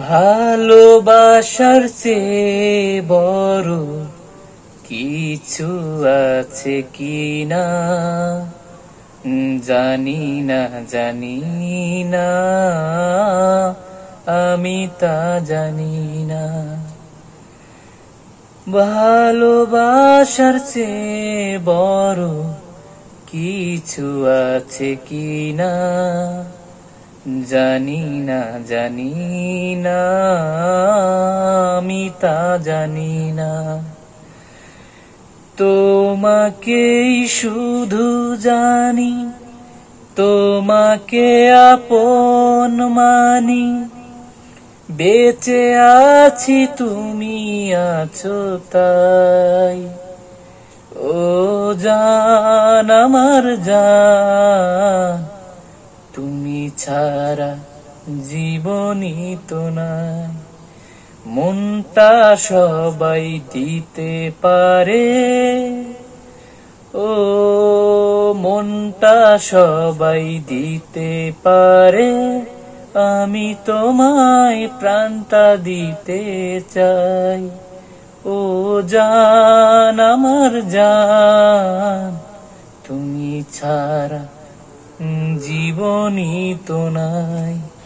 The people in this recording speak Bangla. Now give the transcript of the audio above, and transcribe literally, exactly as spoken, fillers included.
ভালোবাসার চেয়ে বড় কিছু আছে কিনা জানি না জানি না আমি তা জানি না। ভালোবাসার চেয়ে বড় কিছু আছে কিনা জানি না জানি না আমি তা জানি না। তোমাকেই শুধু জানি, তোমাকে আপন মানি, বেঁচে আছি তুমি আছো তাই। ও জান আমার জান, তুমি ছাড়া জীবনই তো নাই। মনটা সবাই দিতে পারে, ও মনটা সবাই দিতে পারে, আমি তোমায় প্রাণটা দিতে চাই। ও জান আমার জান, তুমি ছাড়া জীবনই তো নাই।